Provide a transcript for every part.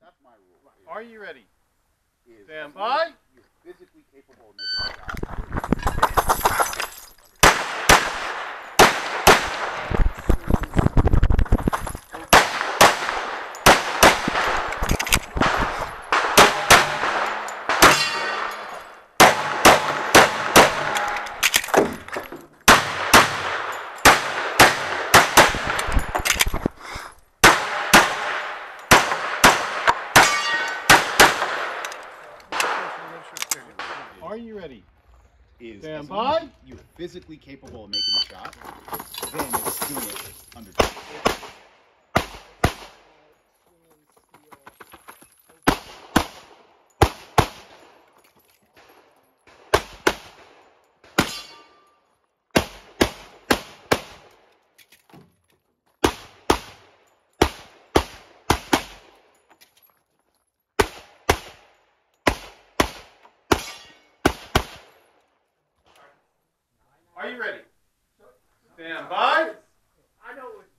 That's my rule. Are you ready? Stand by. You're physically capable of making a shot. Are you ready? Stand by. You're physically capable of making the shot. Then it's doing it under control. Are you ready? Stand by. I know it.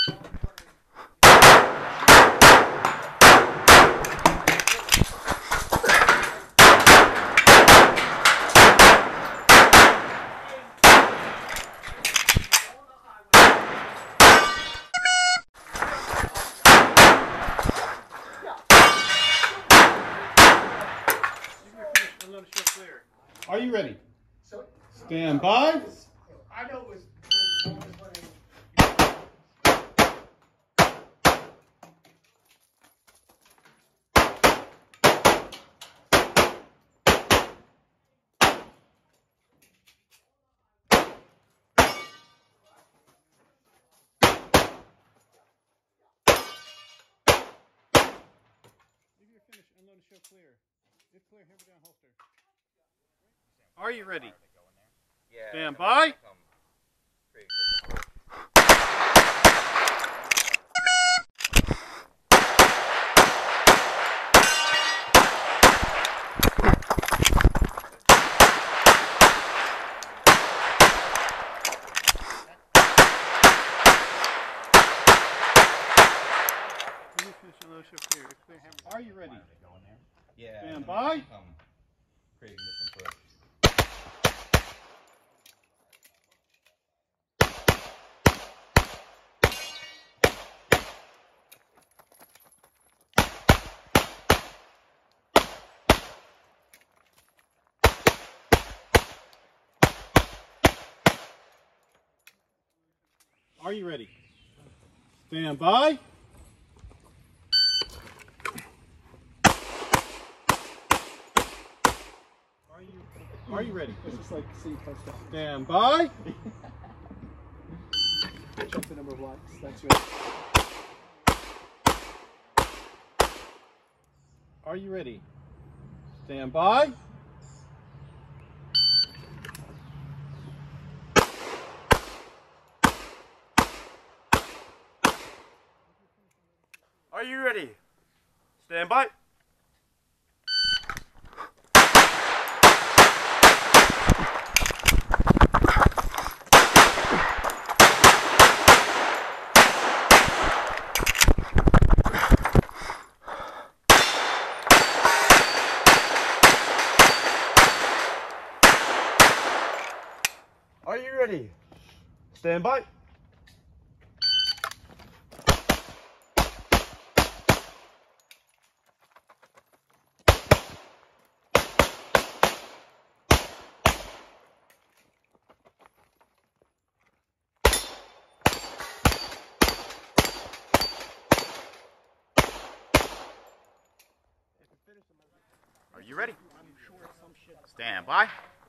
Are you ready? Stand by. I know it was Are you ready? Stand by. Are you ready? Stand by. Are you ready? Stand by. Are you ready? It's just like see touchdown. Stand by. Check the number of likes. That's good. Are you ready? Stand by. Are you ready? Stand by. Are you ready? Stand by. Are you ready? Stand by.